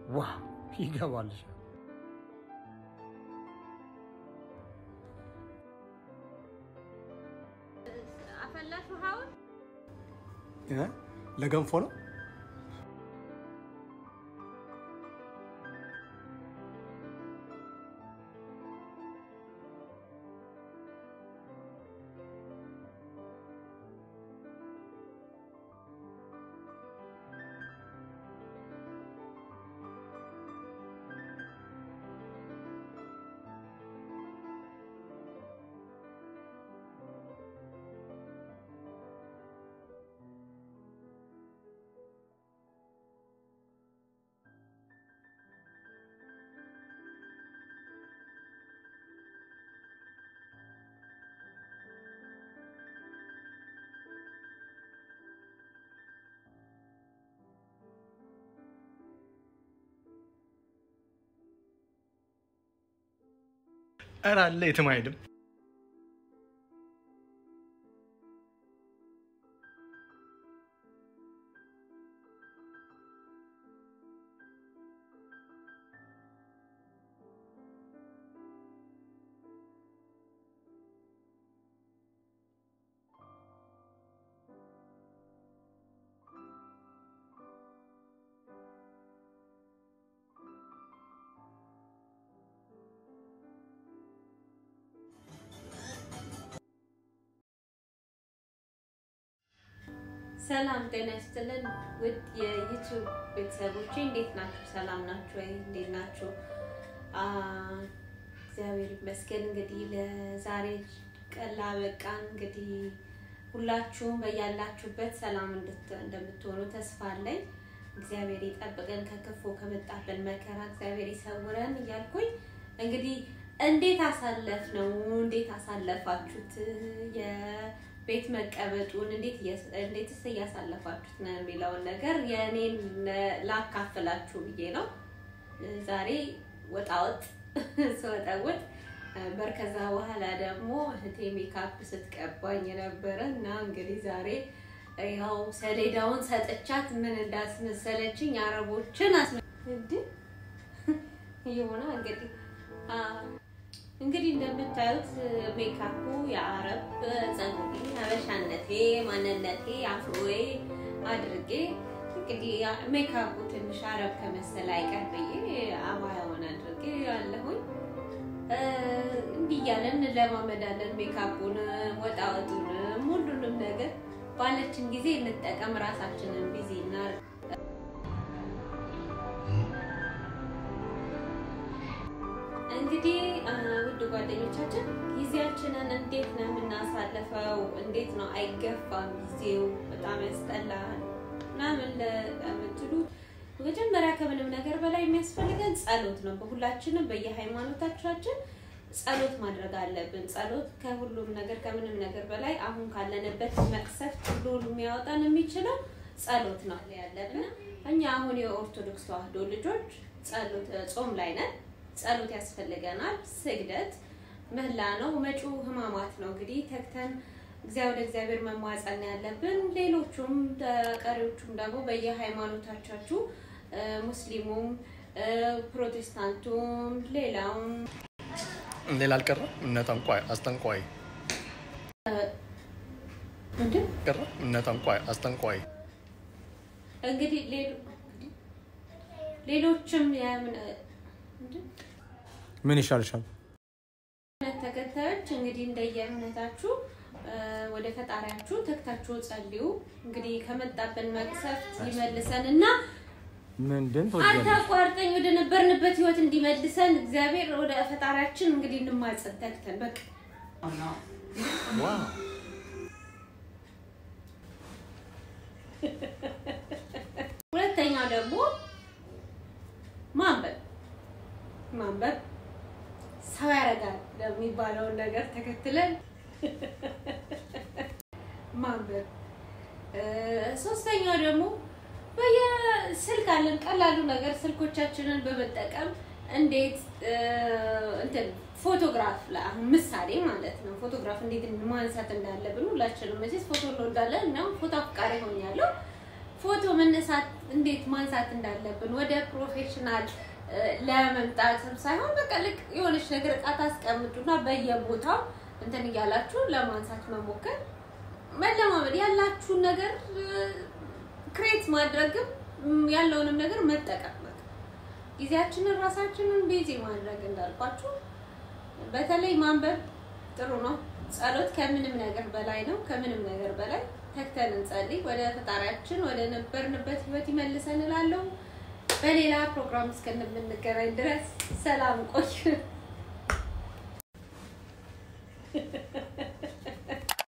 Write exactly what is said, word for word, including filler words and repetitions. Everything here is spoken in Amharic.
ዋው ይገባልሽ አፈላሹ ሃው እ ለገንፎ ነው أرى اللي تمايدم ሰላም ጤና ይስጥልን ውድ የዩቲዩብ ቤተሰቦቼ እንዴት ናችሁ ሰላም ናችሁ ወይ እንዴት ናችሁ አ እግዚአብሔር ይመስገን እንግዲህ ለዛሬ ቀላ በቃን እንግዲህ ሁላችሁም በያላችሁበት ሰላም እንደምትሆኑ ተስፋ አለኝ እግዚአብሔር ይጠብቀን ከክፉ ከመጣብን መከራ እግዚአብሔር ይሰውረን እያልኩኝ እንግዲህ እንዴት አሳለፍነው እንዴት አሳለፋችሁት የ ቤት መቀበጡን እንዴት እንዴት ያሳለፋችሁት ነው የሚለው ነገር የኔን ላካፍላችሁ ብዬ ነው ዛሬ ወጣውት ሰውጣውት በርከዛ በኋላ ደግሞ እህቴ ሜካፕ ስትቀባኝ ነበርና እንግዲህ ዛሬ ያው ሰሌዳውን ሰጥቻት ምን እንዳስመሰለችኝ አረቦችን አስመልድ ይሆና እንግዲህ እንግዲህ እንደምታዩት ሜካፑ የአረብ ጸጉሪ ሀበሻነቴ ማንነቴ አፍሮዬ አድርጌ እንግዲህ ሜካፑ ትንሽ አረብ ከመሰለ አይቀርብዬ አባያውን አድርጌ ያለሁኝ እንዲያለን ለማመዳለን ሜካፑን ወጣውቱን ሁሉንም ነገር ባለችን ጊዜ እንጠቀም ራሳችንን ቢዚና እንግዲህ ውድ ጓደኞቻችን ጊዜያችንን እንዴት ነው የምናሳልፈው እንዴት ነው አይገፋም ጊዜው በጣም ያስጠላል ናምን ለምትሉ መጀመሪያ ከምንም ነገር በላይ የሚያስፈልገን ጸሎት ነው በሁላችንም በየሃይማኖታችን ጸሎት ማድረግ አለብን ጸሎት ከሁሉም ነገር ከምንም ነገር በላይ አሁን ካለንበት መቅሰፍት ሁሉ የሚያወጣን የሚችለው ጸሎት ነው ያለብን እኛ አሁን የኦርቶዶክስ ተዋህዶ ልጆች ጸሎት ጾም ላይ ነን ጸሎት ያስፈልገናል ስግደት ምህላ ነው መጪው ህማማት ነው እንግዲህ ተክተን እግዚአብሔር እግዚአብሔር መማጸን ያለብን ሌሎቹም ተቀሪዎቹም ደግሞ በየሃይማኖታቸው ሙስሊሙም ፕሮቴስታንቱም ሌላውም ሌላ አልቀረ እነ ጠንቋይ አስጠንቋይ እንዴ ቀረ እነ ጠንቋይ አስጠንቋይ እንግዲህ ሌሎችም ያምን ምን ይሻልሻል ተከታዮች እንግዲህ እንደየእምነታችሁ ወደ ፈጣሪያችሁ ተክታችሁ ጸልዩ እንግዲህ ከመጣብን መቅሰፍት ይመልሰንና ምንድን ተወጀለ አታቋርጠኝ ወደ ነበርንበት ህይወት እንዲመልሰን እግዚአብሔር ወደ ፈጣሪያችን እንግዲህ እንማጸን ተክተን በቃ ዋው ሁለተኛው ደግሞ ማንበብ ማንበብ ሰው ያረጋል ለሚባለው ነገር ተከትለን ማንበብ ሶስተኛው ደግሞ በየስልክ አለን ቀላሉ ነገር ስልኮቻችንን በመጠቀም እንዴት እንትን ፎቶግራፍ ለአሁን ምሳሌ ማለት ነው ፎቶግራፍ እንዴት ማንሳት እንዳለብን ሁላችንም መቼስ ፎቶ እንወዳለን እና ፎቶ አፍቃሪ ሆኛለሁ ፎቶ መነሳት እንዴት ማንሳት እንዳለብን ወደ ፕሮፌሽናል ለመምጣትም ሳይሆን በቃ ልክ የሆነች ነገር ቃታ አስቀምጡና በየቦታው እንትን እያላችሁ ለማንሳት መሞከር መለማመድ ያላችሁ ነገር ክሬት ማድረግም ያለውንም ነገር መጠቀም ጊዜያችንን ራሳችንን ቢዚ ማድረግ እንዳልኳችሁ በተለይ ማንበብ ጥሩ ነው ጸሎት ከምንም ነገር በላይ ነው ከምንም ነገር በላይ ተክተን እንጸልይ ወደ ፈጣሪያችን ወደ ነበርንበት ህይወት ይመልሰን እላለሁ በሌላ ፕሮግራም እስከምንገናኝ ድረስ ሰላም ቆዩ